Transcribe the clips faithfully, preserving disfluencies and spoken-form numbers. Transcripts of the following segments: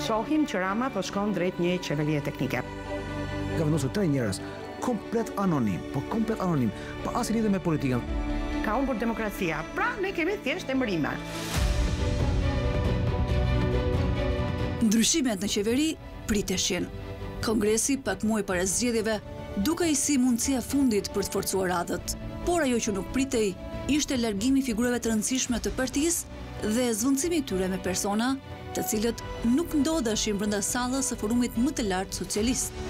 shohim që Rama po shkon drejt një qeverie teknike. Ka vendosur tre njerëz komplet anonim, po komplet anonim, pa asnjë lidhje me politikën. Ka humbur demokracia. Pra ne kemi thjesht emërime. Ndryshimet në qeveri priteshin. Kongresi pak muaj para zgjedhjeve dukej si mundësia fundit për të forcuar radhët. Por ajo që nuk pritej ishte largimi figurave të rëndësishme të partisë dhe zvendësimi i tyre me persona të cilët nuk ndodheshin brenda sallës së forumit më të lartë socialist.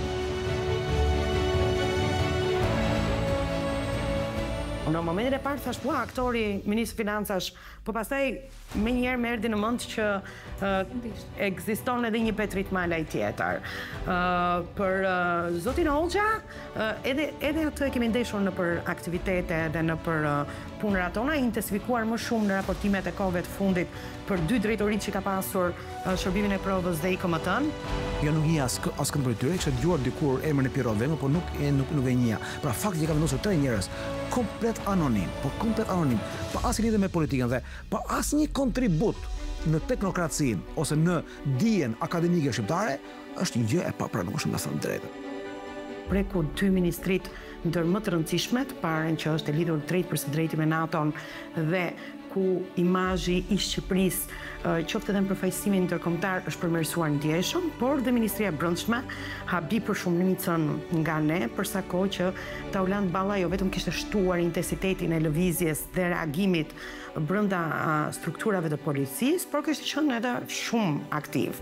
Në momentin e parë thash po aktori, ministri financash, po pastaj më njëherë më erdhi në mend që uh, ekziston edhe një Petrit Malaj tjetër. Uh, për uh, zotin Hoxha, uh, edhe edhe atë kemi ndeshur në për aktivitete dhe në për uh, punërat tona, intensifikuar më shumë në raportimet e kohëve të fundit për dy drejtoritë që ka pasur uh, shërbimin e provës dhe I K M T-n. Jo nuk njeh as askënd për tyre, kisha dëgjuar dikur emrin e Pirot Vengë, por nuk e nuk, nuk e njeh. Pra fakti që ka vendosur tre njerëz komplet anonim, po komplet anonim, pa asnjë lidhje me politikën dhe pa asnjë kontribut në teknokracinë ose në dijen akademike shqiptare, është një gjë e papranueshme, me thënë drejtën. Preku dy ministrit ndër më të rëndësishme të parën që është e lidhur drejt për së drejti me NATO-n dhe ku imazhi I Shqipërisë, qoftë edhe në përfaqësimin ndërkombëtar është përmirësuar ndjeshëm, por dhe Ministria e Brendshme habi për shumicën nga ne, për sa kohë që Tauland Balla jo vetëm kishte shtuar intensitetin e lëvizjes dhe reagimit brenda strukturave të policisë, por kishte qenë edhe shumë aktiv.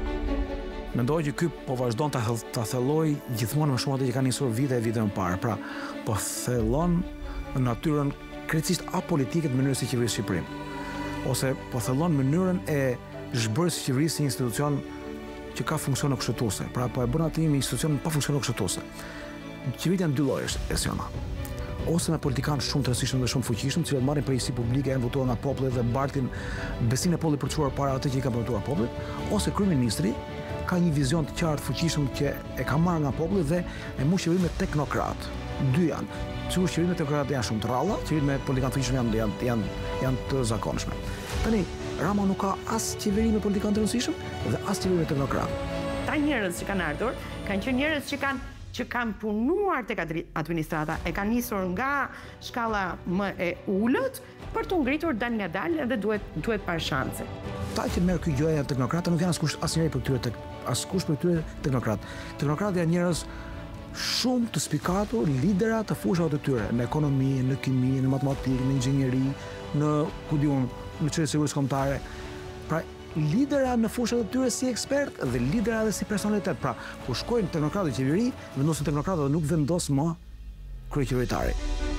Mendoj që ky po vazhdon ta ta thelloj gjithmonë më shumë atë që ka nisur vite e vite më parë. Pra, po thellon natyrën krejtësisht apolitike të mënyrës së qeverisë Shqipërinë. Ose po thellon mënyrën e zhbërjes së qeverisë si institucion që ka funksione kushtetuese. Pra, po e bën atë një institucion pa funksione kushtetuese. Qeveritë janë dy llojesh, esiona. Ose me politikanë shumë të rëndësishëm dhe shumë fuqishëm, të cilët marrin përgjegjësi publike, janë votuar nga populli dhe mbartin besimin e popullit për të çuar para atë që I ka votuar popullit, ose kryeministri ka një vizion të qartë fuqishëm që e ka marrë nga populli dhe e mbush qeverinë me teknokrat. Dy janë. Sigurisht qeveritë me teknokrat janë shumë të rralla, qeveritë me politikanë të fuqishëm janë janë janë janë të zakonshme. Tani Rama nuk ka as qeveri me politikanë të rëndësishëm dhe as qeveri me teknokrat. Ta njerëz që kanë ardhur, kanë qenë njerëz që kanë që kanë punuar tek administrata, e kanë nisur nga shkalla më e ulët për të ngritur dal nga dal dhe duhet duhet parë shanse. Ta që merr ky gjë janë teknokratë, nuk janë askush asnjëri për këtyre tek askush për këtyre teknokrat. Teknokratë janë njerëz shumë të spikatur, lidera të fushave të tyre, në ekonomi, në kimi, në matematikë, në inxhinieri, në ku diun, në çështje sigurisë kombëtare. Pra, lidera në fushat të tyre si ekspert dhe lidera edhe si personalitet. Pra, kur shkojnë teknokratë në qeveri, vendosin teknokratë dhe nuk vendos më kryeqeveritari.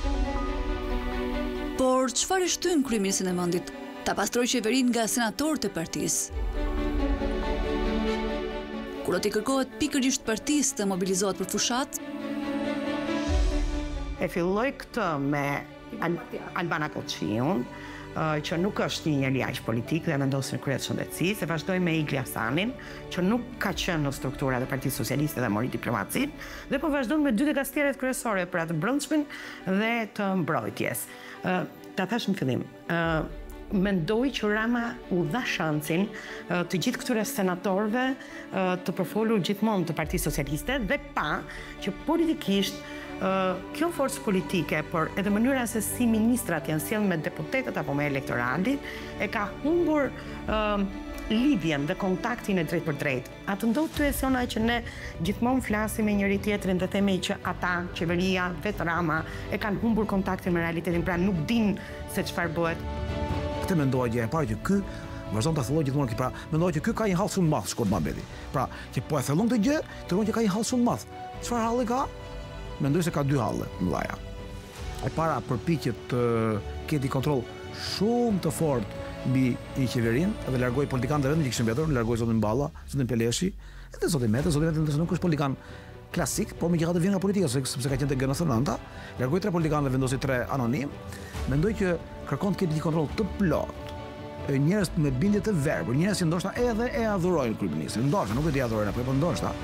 Por çfarë shtyn kryeministrin e vendit? Ta pastroj qeverinë nga senatorët e partisë. Kur ati kërkohet pikërisht partisë të mobilizohet për fushat? E filloj këtë me Al Albana Koçiun, që nuk është një njeri aq politik dhe vendosin në krye të shëndetësisë, e vazhdoi me Igli Hasanin, që nuk ka qenë në struktura të Partisë Socialiste dhe mori diplomacinë, dhe po vazhdon me dy dekastierët kryesore për atë brendshmin dhe të mbrojtjes. Ta thash në fillim, mendoj që Rama u dha shansin të gjithë këtyre senatorëve të përfolur gjithmonë të Partisë Socialiste dhe pa që politikisht kjo forcë politike, por edhe mënyra se si ministrat janë sjellë me deputetët apo me elektoratit, e ka humbur lidhjen dhe kontaktin e drejt për drejt. Atë ndodh ty esiona që ne gjithmonë flasim me njëri tjetrin dhe themi që ata, qeveria, vetë Rama, e kanë humbur kontaktin me realitetin, pra nuk din se çfarë bëhet. Këtë mendoj gjë e parë që ky vazhdon ta thellojë gjithmonë, pra mendoj që ky ka një hall shumë të madh Shkurt Mambeti. Pra, që po e thellon këtë gjë, tregon që ka një hall shumë të madh. Çfarë halli ka? Mendoj se ka dy halle të mëdha. E para përpiqet të ketë kontroll shumë të fortë mbi një qeverinë dhe largoi politikanët vetëm që kishin mbetur, largoi zotin Balla, zotin Peleshi, edhe zotin Mete, zotin Mete nuk është politikan klasik, por megjithatë vjen nga politika sepse ka qenë te G N S nënta, largoi tre politikanë dhe vendosi tre anonim. Mendoj që kërkon të ketë një kontroll të plot. Njerëz me bindje të verbër, njerëz që ndoshta edhe e adhurojnë kryeministrin, ndoshta nuk e di adhurojnë apo po ndoshta.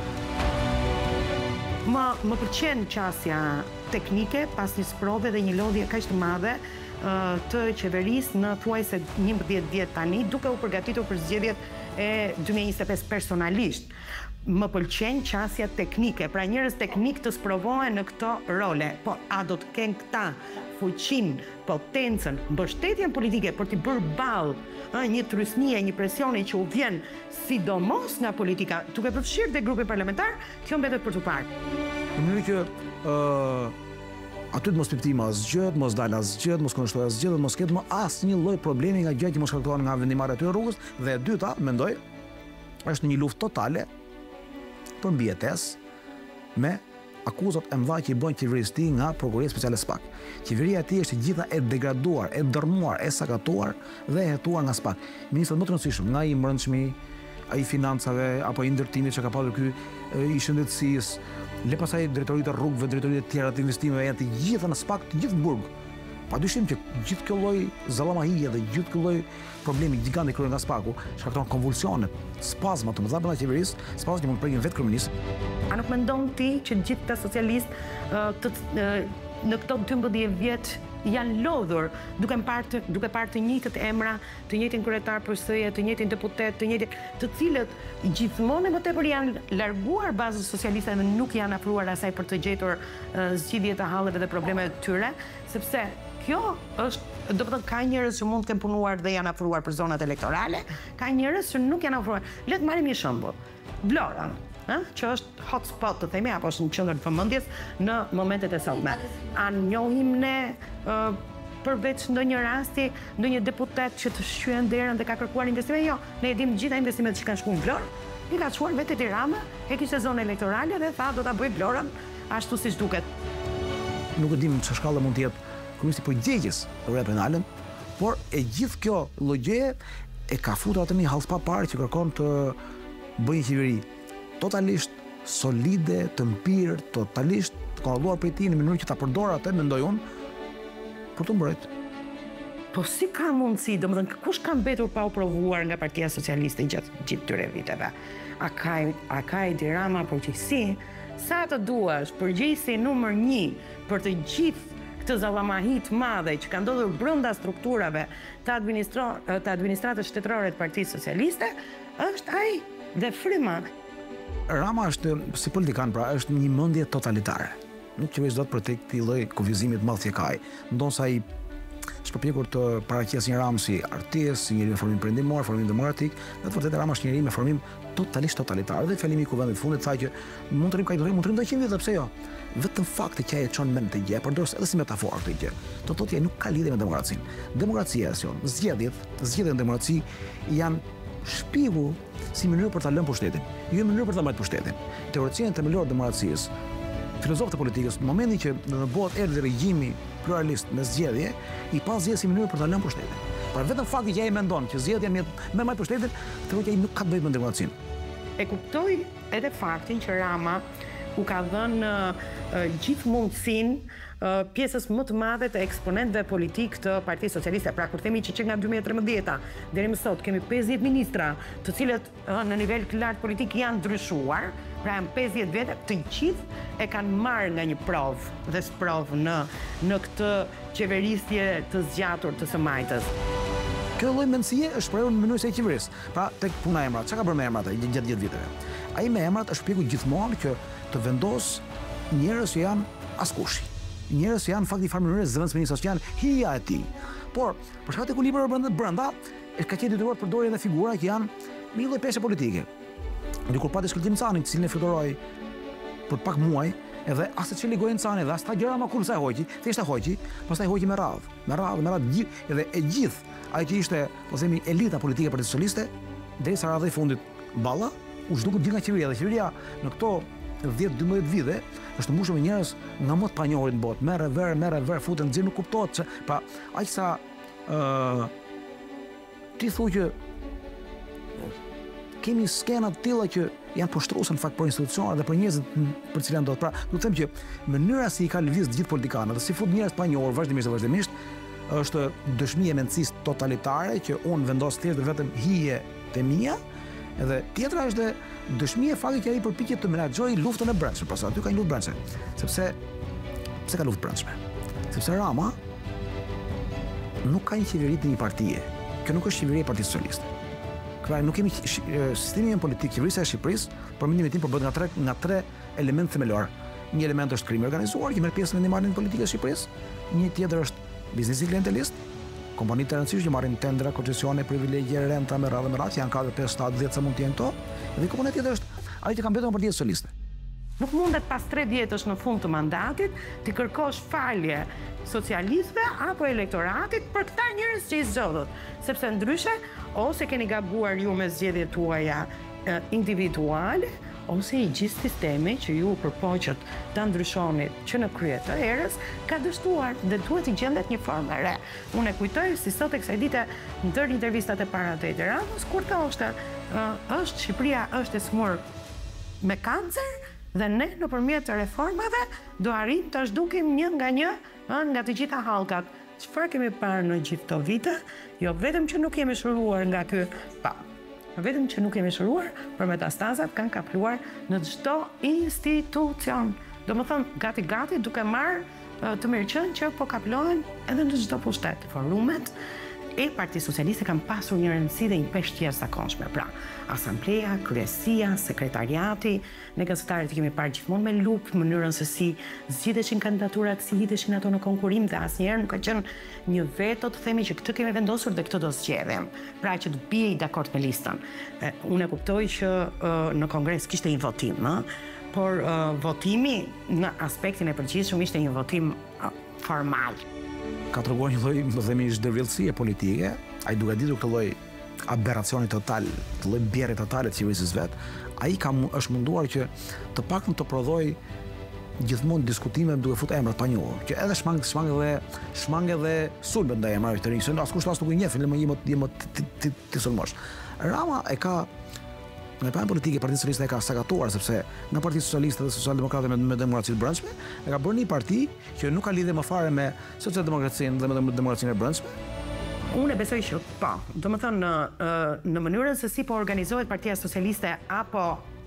Më, më përqen qasja teknike pas një sprove dhe një lodhje kaq të madhe të qeverisë në thuajse njëmbëdhjetë vjet tani, duke u përgatitur për zgjedhjet e dy mijë e njëzet e pesë personalisht. Më pëlqen qasja teknike, pra njerëz teknik të sprovohen në këto role, po a do të kenë këta fuqin, potencën, mbështetjen politike për t'i bërë ballë një trysnie, një presioni që u vjen sidomos nga politika, duke përfshirë dhe grupe parlamentar, kjo mbetet për të parë. Në mënyrë që uh, aty të mos piptima asgjë, mos dalë asgjë, mos kundërshtojë asgjë, dhe mos ketë më asnjë lloj problemi nga gjë që mos shkaktohen nga vendimarrja e rrugës, dhe e dyta, mendoj, është një luftë totale për mbijetesë me akuzat e mëdha që i bën qeverisë tij nga Prokuroria Speciale SPAK. Qeveria e tij është gjitha e degraduar, e dërmuar, e sakatuar dhe e hetuar nga SPAK. Ministrat më të rëndësishëm, nga i mbrëmshmi, ai financave apo i ndërtimit që ka pasur ky, i shëndetësisë, le pasaj drejtoritë e rrugëve, drejtoritë e tjera të investimeve, janë të gjitha në SPAK, të gjithë në burg. Padyshim që gjithë kjo lloj zallamahije dhe gjithë kjo lloj problemi gjigant i kryer nga SPAK-u shkakton konvulsione, spazma të mëdha brenda qeverisë, spazma që mund të prekin vetë kryeministin. A nuk mendon ti që gjithë këta socialistë të, në këto dymbëdhjetë vjet janë lodhur duke parë duke parë të njëjtët emra, të njëjtin kryetar përsoje, të njëjtin deputet, të njëjtin, të cilët gjithmonë më tepër janë larguar bazën socialiste dhe nuk janë afruar asaj për të gjetur zgjidhje të halleve dhe problemeve të tyre, sepse kjo është, do të thotë, ka njerëz që mund të kenë punuar dhe janë afruar për zonat elektorale, ka njerëz që nuk janë afruar. Le të marrim një shembull. Vlora, që është hotspot të themi, apo është në qendër të vëmendjes në momentet e sotme. A njohim ne përveç ndonjë rasti, ndonjë deputet që të shqyen derën dhe ka kërkuar investime? Jo, ne e dimë gjitha investimet që kanë shkuar në Vlorë, i ka çuar vetë te Rama, e kishte zonë elektorale dhe tha do ta bëj Vlorën ashtu siç duket. Nuk e dim çfarë shkallë mund të jetë Komisi përgjegjës për penalen, por e gjithë kjo llogje e ka futur atë një hallspa parë që kërkon të bëjë qeveri totalisht solide, të mpirë, totalisht të kontrolluar prej tij në mënyrë që ta përdor atë, mendoj unë, për të mbrojtur. Po si ka mundësi, domethënë kush ka mbetur pa u provuar nga Partia Socialiste gjatë gjithë këtyre viteve? A ka a ka Edi Rama përgjegjësi? Sa të duash përgjegjësi numër një për të gjithë të zallamahit madhe që ka ndodhur brenda strukturave të, administra të administratës shtetërore të Partisë Socialiste, është ai dhe fryma. Rama është, si politikan, pra, është një mendje totalitare. Nuk qeveris dot për të këtij lloj kufizimit madh që ka ai. Ndonsa ai është përpjekur të paraqesë një Ramë si artist, si një formim perëndimor, formim demokratik, dhe të vërtetë Rama është njëri me formim totalisht totalitar. Dhe fjalimi i kuvendit fundit tha që mund të rrim kaq do rrim, mund të rrim njëqind vjet, pse jo? Vetëm fakti që ai e çon mend të gjë, përdor edhe si metaforë këtë gjë. Do thotë ai nuk ka lidhje me demokracinë. Demokracia është, zgjedhjet, zgjedhjet në demokraci janë shpigu si mënyrë për ta lënë pushtetin, jo mënyrë për ta mbajtur pushtetin. Teoria themelore e demokracisë, filozofët e politikës, në momentin që në bëhet erdhi regjimi pluralist me zgjedhje, i pa zgjedhje si mënyrë për ta lënë pushtetin. Pra vetëm fakti që ai mendon që zgjedhjet janë me mbajtur pushtetin, thotë që ai nuk ka të bëjë me demokracinë. E kuptoj edhe faktin që Rama u ka dhënë uh, gjithë mundësinë uh, pjesës më të madhe të eksponentëve politik të Partisë Socialiste. Pra kur themi që që nga dy mijë e tridhjetë deri më sot kemi pesëdhjetë ministra, të cilët uh, në nivel të lartë politik janë ndryshuar, pra janë pesëdhjetë vjet, të gjithë e kanë marrë nga një provë dhe sprovë në në këtë qeverisje të zgjatur të së majtës. Kjo lloj mendësie është shprehur në mënyrë se e qeverisë. Pra tek puna e emrat, çka ka bërë me emrat ai gjatë gjithë viteve? Ai me emrat është shpjeguar gjithmonë që të vendos njerëz që janë askush. Njerëz që janë fakti farë mënyrë zëvendësmëri social, hija e tij. Por për shkak të ekuilibrit brenda brenda, e ka qenë detyruar të përdorë edhe figura që janë me një lloj peshe politike. Dikur pati Shkëlqim Canin, të cilin e fluturoi për pak muaj, edhe as të çeli gojën Cani dhe as ta gjëra më kur sa e hoqi, thjesht e hoqi, pastaj hoqi me radhë, me radhë, me radhë gjithë, edhe e gjithë ai që ishte, po themi, elita politike e Partisë Socialiste, derisa radhë i fundit balla, u zhduket gjithë nga qeveria, dhe qeveria në këto dhjetë dymbëdhjetë vite është mbushur me njerëz nga më të panjohurit në botë, merre ver, merre ver, futen nxjerr, nuk kuptohet se pra aq sa ë uh, ti thuaj që kemi skena të tilla që janë poshtruese në fakt për institucionet dhe për njerëzit për cilën do të pra, do të them që mënyra si i ka lëviz të gjithë politikanët dhe si fut njerëz të panjohur vazhdimisht dhe vazhdimisht është dëshmi e mendësisë totalitare që unë vendos thjesht vetëm hije të mia. Edhe tjetra është dëshmi e faktit që ai përpiqet të menaxhojë luftën e brendshme, pas aty ka një luftë brendshme. Sepse pse ka luftë brendshme? Sepse Rama nuk ka një qeveri të një partije. Kjo nuk është qeveri e Partisë Socialiste. Pra nuk kemi sistemi politik, qeverisja e Shqipërisë, për mendimin tim përbohet nga tre nga tre elementë themelor. Një element është krimi organizuar, që merr pjesë në vendimarrjen politike të Shqipërisë. Një tjetër është biznesi klientelist, kompanitë të rëndësishme që marrin tendra, koncesione, privilegje, renta me radhë me radhë, janë katër, pesë, shtatë, dhjetë sa mund të jenë këto. Dhe komponenti tjetër është ai që ka mbetur nga Partia Socialiste. Nuk mundet pas tre vjetësh në fund të mandatit të kërkosh falje socialistëve apo elektoratit për këta njerëz që i zgjodhët, sepse ndryshe ose keni gabuar ju me zgjedhjet tuaja eh, individuale, ose i gjithë sistemi që ju përpoqët ta ndryshonit që në krye të erës ka dështuar dhe duhet i gjendet një formë e re. Unë e kujtoj si sot e kësaj dite ndër intervistat e para të Edi Ramës, kur thoshte uh, është Shqipëria është e smur me kancer dhe ne nëpërmjet të reformave do arrim të zhdukim një nga një uh, nga të gjitha hallkat. Çfarë kemi parë në gjithë këto vite? Jo vetëm që nuk jemi shëruar nga ky pa. Vetëm që nuk kemi shëruar, për metastazat kanë kapluar në çdo institucion. Do më thënë, gati-gati duke marrë të mirëqen që po kaplohen edhe në çdo pushtet. Forumet e Partisë Socialiste kanë pasur një rëndësi dhe një peshë të jashtëzakonshme. Pra, asambleja, kryesia, sekretariati, ne gazetarët kemi parë gjithmonë me lupë mënyrën se si zgjidheshin kandidaturat, si lidheshin ato në konkurim dhe asnjëherë nuk ka qenë një veto të themi që këtë kemi vendosur dhe këtë do zgjedhim. Pra që të bie i dakord me listën. E, unë e kuptoj që e, në kongres kishte një votim, a? Por e, votimi në aspektin e përgjithshëm ishte një votim e, formal. Ka treguar një lloj, më themi, zhdervillësie politike, ai duke ditur këtë lloj aberacioni total, të lloj bjerri totale të qeverisë vet, ai ka është munduar që të paktën të prodhoj gjithmonë diskutime duke futur emrat pa njohur, që edhe shmang shmang edhe shmang edhe sulme ndaj emrave të rinj, se askush as nuk i njeh, le më jemi ti ti sulmosh. Rama e ka në planin politik e Partisë Socialiste e ka sakatuar, sepse nga Partia Socialiste dhe Socialdemokratë me, me demokracinë e brendshme, e ka bërë një parti që nuk ka lidhje më fare me socialdemokracinë dhe me demokracinë e brendshme. Unë e besoj që po, do më thënë në, në mënyrën se si po organizohet Partia Socialiste apo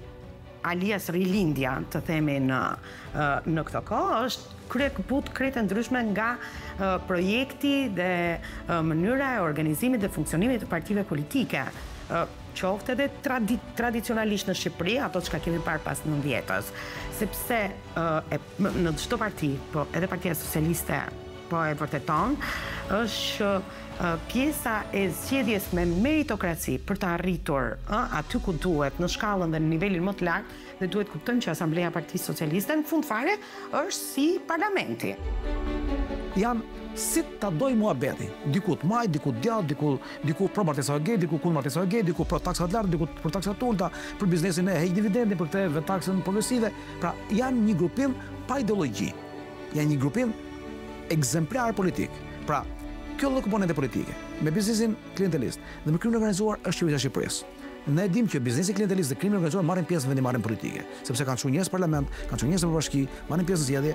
alias rilindja, të themi në, në këto kohë, është krye kaput krete ndryshme nga projekti dhe mënyra e organizimit dhe funksionimit të partive politike. Qoftë edhe tradi tradicionalisht në Shqipëri, ato që kemi parë pas nëntëdhjetës, sepse e, në çdo parti, po edhe Partia Socialiste po e vërteton, është uh, pjesa e zgjedhjes me meritokraci për të arritur uh, aty ku duhet, në shkallën dhe në nivelin më të lartë, dhe duhet kuptojmë që Asambleja e Partisë Socialiste në fund fare është si parlamenti. Janë si ta doj muhabeti, diku të maj, diku të djathtë, diku diku pro martesa e diku kundër martesa e diku pro taksa të lartë, diku për taksa të ulta, për biznesin e heq dividendin, për këtë vetë taksën progresive. Pra, janë një grupim pa ideologji. Janë një grupim ekzemplar politik. Pra, kjo lloj komponente politike, me biznesin klientelist dhe me krimin organizuar është qeveria e Shqipërisë. Ne dim që biznesi klientelist dhe krimi organizuar marrin pjesë në vendimarrjen politike, sepse kanë çuar njerëz në parlament, kanë çuar njerëz në bashki, marrin pjesë në zgjedhje.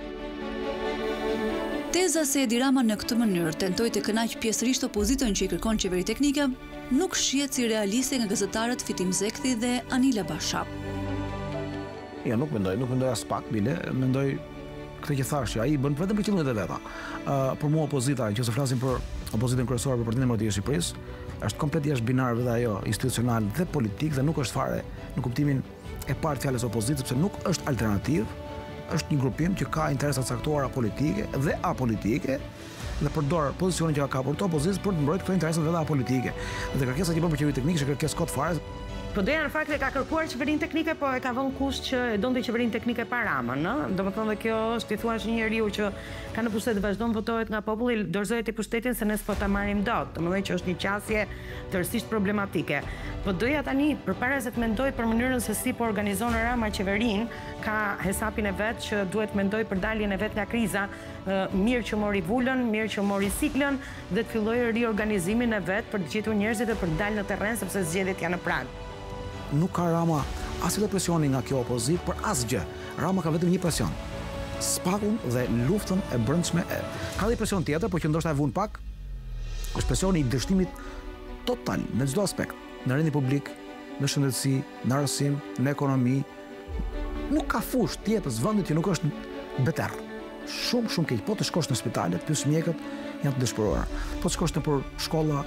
Teza se Edi Rama në këtë mënyrë tentoi të kënaqë pjesërisht opozitën që i kërkon qeveri teknike, nuk shihet si realiste nga gazetarët Fitim Zekthi dhe Anila Basha. Ja, nuk mendoj, nuk mendoj as pak, bile, mendoj këtë që thash, ai bën vetëm për qëllimet e veta. Uh, për mua opozita, nëse flasim për opozitën kryesore për Partinë Demokratike e Shqipërisë, është komplet jashtë binare dhe ajo institucional dhe politik dhe nuk është fare në kuptimin e parë të fjalës opozitë, sepse nuk është alternativë, është një grupim që ka interesa të caktuara politike dhe apolitike dhe përdor pozicionin që ka për të opozitës për të mbrojtur këto interesa vetë apolitike. Dhe kërkesa që bën për qeveri teknike është kërkesë kot fare. Po doja në fakt e ka kërkuar qeverinë teknike, po e ka vënë kusht që e donte qeverinë teknike pa Ramën, ëh. Domethënë dhe kjo është, ti thua, një njeriu që ka në pushtet dhe vazhdon votohet nga populli, dorëzohet i pushtetin se ne s'po ta marrim dot. Domethënë që është një qasje tërësisht problematike. Po doja tani, përpara se të mendoj për mënyrën se si po organizon Rama qeverinë, ka hesapin e vet që duhet mendoj për daljen e vet nga kriza, mirë që mori vulën, mirë që mori siklën dhe të filloi riorganizimin e vet për të gjetur njerëzit dhe për të dalë në terren sepse zgjedhjet janë në prag. Nuk ka Rama asnjë presioni nga kjo opozitë për asgjë. Rama ka vetëm një presion. Spakun dhe luftën e brendshme. Ka dhe presion tjetër, por që ndoshta e vun pak, është presioni i dështimit total në çdo aspekt, në rendin publik, në shëndetësi, në arsim, në ekonomi. Nuk ka fushë tjetër vendit që nuk është beter. Shumë shumë keq. Po të shkosh në spitale, të pyes mjekët, janë të dëshpëruar. Po të shkosh nëpër shkolla,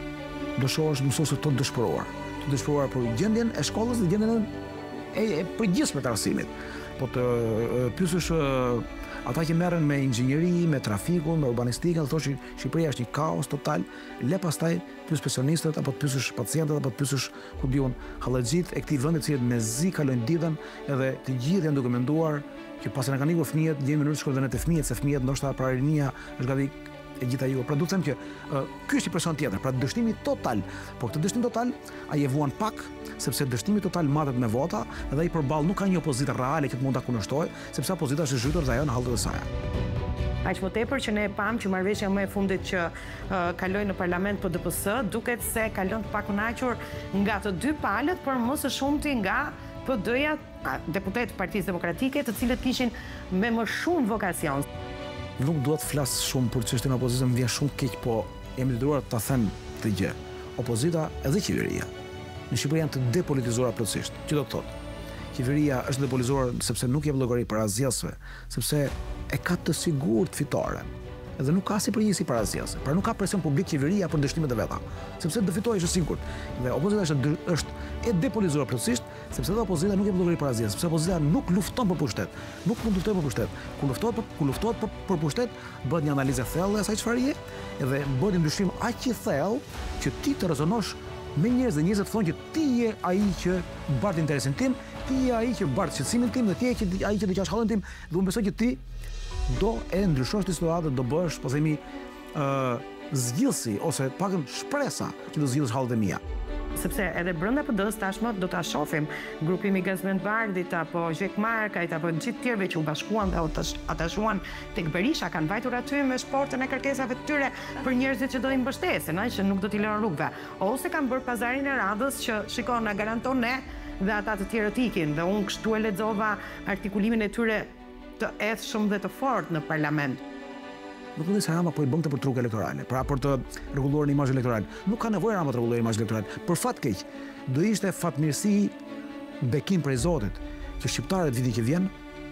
do shohësh mësuesët të dëshpëruar. Të dëshpëruar për gjendjen e shkollës dhe gjendjen e, e përgjithshme të arsimit. Po të pyesësh ata që merren me inxhinieri, me trafikun, me urbanistikën, dhe thosh Shqipëria është një kaos total, le pastaj pyes profesionistët apo të pyesësh pacientët apo të pyesësh ku diun hallexhit e këtij vendi, të cilët mezi kalojnë ditën, edhe të gjithë janë duke menduar që pasi na kanë ikur fëmijët, gjejmë mënyrë të shkojnë venet e fëmijët, se fëmijët ndoshta para rinia është gati e gjitha ju. Pra du të them që uh, ky është një person tjetër, pra dështimi total. Por këtë dështim total ai e vuan pak, sepse dështimi total matet me vota dhe ai përball nuk ka një opozitë reale që të mund ta kundërshtojë, sepse opozita është zhytur dhe ajo në hallët e saj. Aq më tepër që ne e pam që marrëveshja më e fundit që uh, kaloi në parlament P D P S duket se kalon të pakënaqur nga të dy palët, por më së shumti nga P D-ja, deputet Partisë Demokratike, të cilët kishin me më shumë vokacion. Nuk duhet të flas shumë për çështjen e opozitës, më vjen shumë keq, po jam i detyruar ta them këtë gjë. Opozita edhe qeveria në Shqipëri janë të depolitizuara plotësisht. Që do të thotë, qeveria është depolitizuar sepse nuk jep llogari para zgjedhësve, sepse e ka të sigurt fitoren. Edhe nuk ka si përgjegjësi para zgjedhësve. Pra nuk ka presion publik qeveria për dështimet e veta, sepse do fitojë është sigurt. Dhe opozita është është e depolitizuar plotësisht, sepse edhe opozita nuk jep llogari para zgjedhësve, sepse opozita nuk lufton për pushtet, nuk mund të luftojë për pushtet. Kur luftohet për kur luftohet për, për pushtet, bëhet një analizë e thellë e asaj çfarë je, edhe bëhet një ndryshim aq i thellë që ti të rezonosh me njerëz dhe njerëzit thonë që ti je ai që bart interesin tim, ti je ai që bart shqetësimin tim, dhe ti je që ai që do qash hallën tim, dhe unë besoj që ti do e ndryshosh situatën, do bësh, po themi, uh, zgjidhsi ose pakën shpresa që do zgjidhësh hallët e mia. Sepse edhe brenda P D-s tashmë do ta shohim grupin i Gazmend Bardit apo Gjek Markajt apo gjithë tjerëve që u bashkuan dhe u atashuan tek Berisha, kanë vajtur aty me shportën e kërkesave të tyre për njerëzit që do i mbështesin, që nuk do t'i lënë rrugëve. Ose kanë bërë pazarin e radhës që shikon na garanton ne dhe ata të tjerët ikin, dhe unë kështu e lexova artikulimin e tyre të edhshëm dhe të fortë në parlament. Nuk mund të Rama po i bënte për truk elektorale, pra për të rregulluar një imazh elektoral. Nuk ka nevojë Rama të rregullojë imazh elektoral. Për fat keq, do ishte fatmirësi bekim prej Zotit që shqiptarët vitin që vjen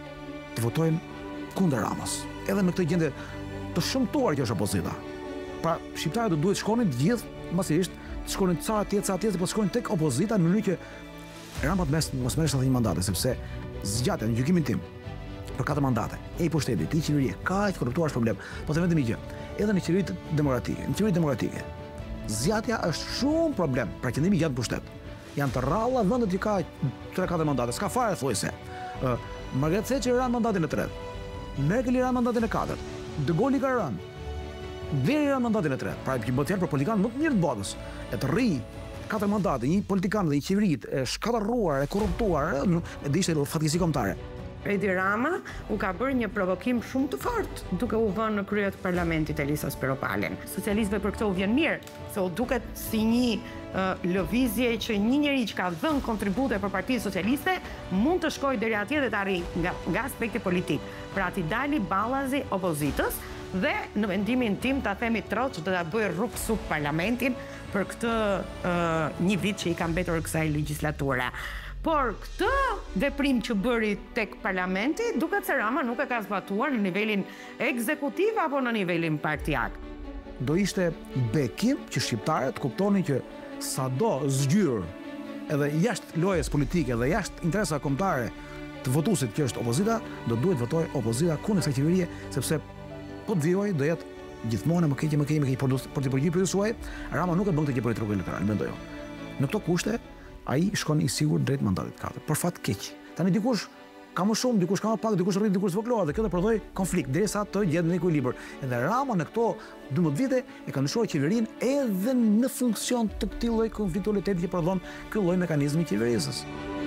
të votojnë kundër Ramës. Edhe në këtë gjendje të shëmtuar që është opozita. Pra shqiptarët do duhet shkonin të gjithë masisht, të shkonin ca atje, ca atje, po shkonin tek opozita në mënyrë që Rama të mos merresh një mandate, sepse zgjatet në gjykimin tim për katër mandate, e i pushtetit, i qeverie, ka që korruptuar është problem. Po të vetëm i gjë, edhe në qeveritë demokratike, në qeveritë demokratike, zgjatja është shumë problem, pra qëndrimi gjatë pushtet. Janë të rralla vendet që ka tre katër mandate, s'ka fare thojse. Uh, Margaret Thatcher ran mandatin e tretë, Merkel i ran mandatin e katërt, De Gaulle i ka rënë, Blair i ran mandatin e tretë. Pra që bëhet fjalë për politikanë më të mirë të botës, e të rri katër mandate, një politikan dhe një qeveritë e shkatërruar, e korruptuar, dhe ishte fatkeqësi kombëtare. Edi Rama u ka bërë një provokim shumë të fortë duke u vënë në krye të parlamentit Elisas Peropalin. Socialistëve për këtë u vjen mirë, se u duket si një uh, lëvizje që një njeri që ka dhënë kontribute për Partinë Socialiste mund të shkojë deri atje dhe të arrijë nga, nga aspekti politik. Pra ti dali ballazi opozitës dhe në mendimin tim ta themi troç do ta bëjë rrugë sub parlamentin për këtë uh, një vit që i ka mbetur kësaj legjislature. Por këtë veprim që bëri tek parlamenti, duket se Rama nuk e ka zbatuar në nivelin ekzekutiv apo në nivelin partijak. Do ishte bekim që shqiptarët kuptonin që sado zgjyrë edhe jashtë lojës politike dhe jashtë interesa kombëtare të votuesit që është opozita, do duhet votojë opozita kundër kësaj qeverie, sepse po të vijojë do jetë gjithmonë më keq më keq më keq për të përgjigjur suaj. Rama nuk e bën këtë gjë për trukën elektoral, mendoj unë. Në këto kushte ai shkon i sigurt drejt mandatit katër. Për fat keq. Tani dikush ka më shumë, dikush ka më pak, dikush rrit, dikush voglohet, dhe kjo do prodhoi konflikt derisa të gjendet në ekuilibër. Edhe Rama në këto dymbëdhjetë vite e ka ndryshuar qeverinë edhe në funksion të këtij lloji konfliktualiteti që prodhon ky lloj mekanizmi qeverisës.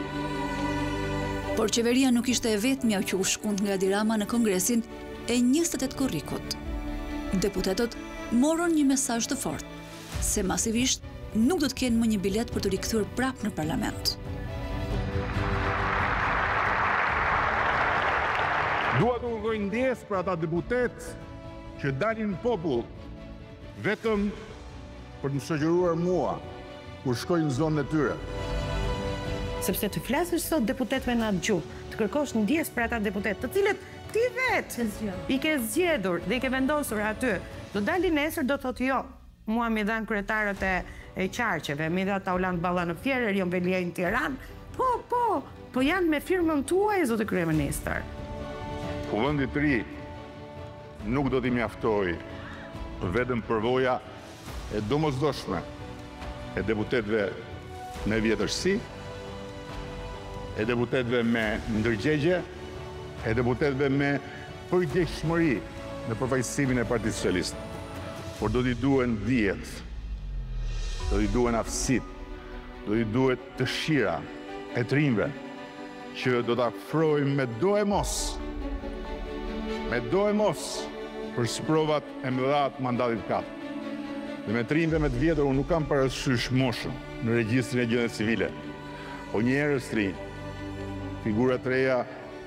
Por qeveria nuk ishte e vetmja që u shkund nga Edi Rama në Kongresin e njëzet e tetë korrikut. Deputetët morën një mesazh të fortë, se masivisht nuk do të kenë më një bilet për të rikthyer prapë në parlament. Dua të kërkoj ndjesë për ata deputet që dalin në popull vetëm për të shoqëruar mua kur shkojnë në zonën e tyre. Sepse të flasësh sot deputetëve në atë gjuhë, të kërkosh ndjesë për ata deputet, të cilët ti vetë i ke zgjedhur dhe i ke vendosur aty Do dali nesër do thotë jo, mua mi dhanë kryetarët e, e qarqeve, mi dha Taulant Balla në Fjerë, Erion Velia në Tiranë. Po, po, po janë me firmën tuaj, zotë kryeministër. Kuvëndi të ri nuk do t'i mjaftoj vetëm përvoja e domosdoshme e deputetëve me vjetërsi, e deputetëve me ndërgjegje, e deputetëve me përgjegjshmëri në përfaqësimin e Partisë Socialiste. Por do t'i duhen dijet, do t'i duhen aftësit, do t'i duhet dëshira e të rinjve që do t'a afrojmë me do e mos, me do e mos për sprovat e mëdha të mandatit katër. Dhe me të rinjve me të vjetër, unë nuk kam parasysh moshën në regjistrin e gjendjes civile, po njerëz të rinj, figura të reja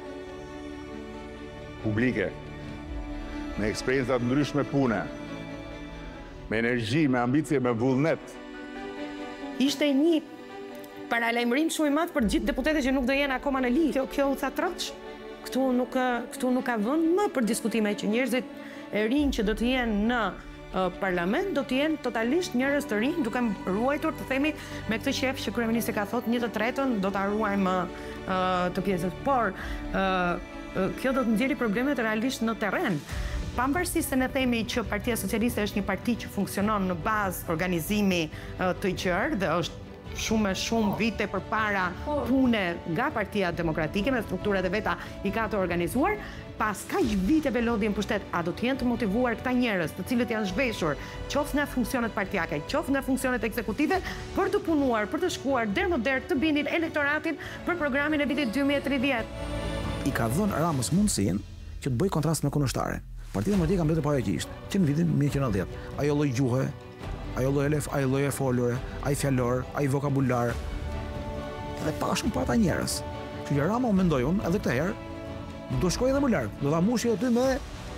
publike, me eksperiencat ndryshme pune, me energji, me ambicie, me vullnet. Ishte një paralajmërim shumë i madh për gjithë deputetët që nuk do jenë akoma në ligj. Kjo, kjo u tha troç. Këtu nuk, këtu nuk ka vend më për diskutime që njerëzit e rinj që do të jenë në uh, parlament do të jenë totalisht njerëz të rinj, duke ruajtur, të themi, me këtë qef që kryeministri ka thotë, një të tretën do ta ruajmë uh, të pjesës. Por uh, kjo do të nxjerrë problemet realisht në terren. Pavarësisht se ne themi që Partia Socialiste është një parti që funksionon në bazë organizimi të gjerë dhe është shumë e shumë vite përpara pune nga Partia Demokratike me strukturat e veta i ka të organizuar, pas kaq viteve lodhje në pushtet, a do të jenë të motivuar këta njerëz të cilët janë zhveshur, qoftë nga funksionet partijake, qoftë nga funksionet ekzekutive, për të punuar, për të shkuar der më der të bindin elektoratin për programin e vitit dy mijë e tridhjetë. I ka dhënë Ramës mundësinë që të bëjë kontrast me kundërshtare. Partia Demokratike ka mbledhur paraqisht që në vitin një qind e dhjetë. Ajo lloj gjuhe, ajo lloj elef, ajo lloj folure, ai fjalor, ai vokabular. Dhe pa shumë pa ata njerëz. Që që Rama u mendoi unë edhe këtë herë do shkoj edhe më larg. Do ta mushi aty me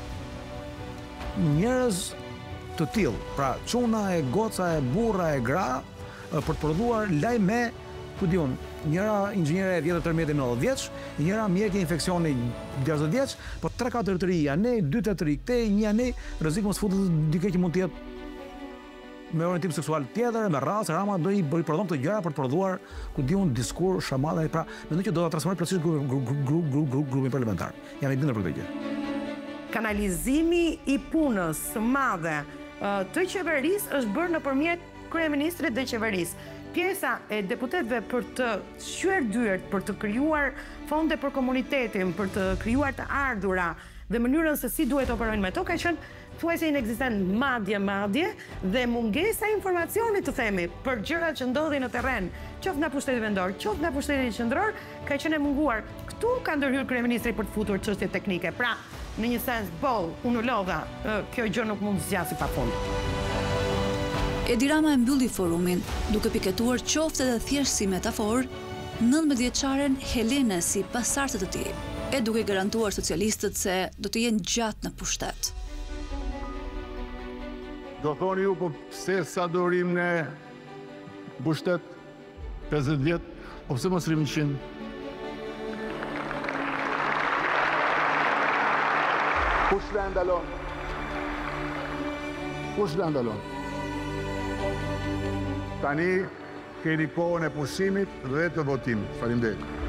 njerëz të tillë. Pra çuna e goca e burra e gra për të prodhuar lajme, ku diun, njëra inxhiniere e vjetër tërmjeti nëntëdhjetë vjeç, njëra mjekë infeksioni gjashtëdhjetë vjeç, po tre katër të ri janë, dy të ri këtej, një anë, rreziku mos futet dikë që mund të jetë me orientim seksual tjetër, me racë, Rama do i bëj prodhon këto gjëra për të prodhuar, ku diun, diskur, shamadhe, pra, mendoj që do ta transformojë plotësisht grupin grupin parlamentar. Jam i bindur për këtë gjë. Kanalizimi i punës së madhe të qeverisë është bërë nëpërmjet kryeministrit dhe qeverisë. Pjesa e deputetëve për të shqyer dyert, për të krijuar fonde për komunitetin, për të krijuar të ardhura dhe mënyrën se si duhet operojnë me to, ka qenë thuajse inekzistent, madje madje, dhe mungesa e informacionit, të themi, për gjërat që ndodhin në terren, qoftë nga pushteti vendor, qoftë nga pushteti qendror, ka qenë e munguar. Ktu ka ndërhyrë kryeministri për të futur çështje teknike. Pra, në një sens, boll, unë lodha, kjo gjë nuk mund të zgjasë pafund. Edi Rama e mbylli forumin, duke piketuar qoftë edhe thjesht si metafor, nëntëmbëdhjetë vjeçaren Helene si pasardhës të tij, e duke garantuar socialistët se do të jenë gjatë në pushtet. Do thoni ju, po pse sa do rim në pushtet pesëdhjetë vjet, po pse mos rim qind? Kush la ndalon? Kush la ndalon? Tani keni kohën e pushimit dhe të votimit. Faleminderit.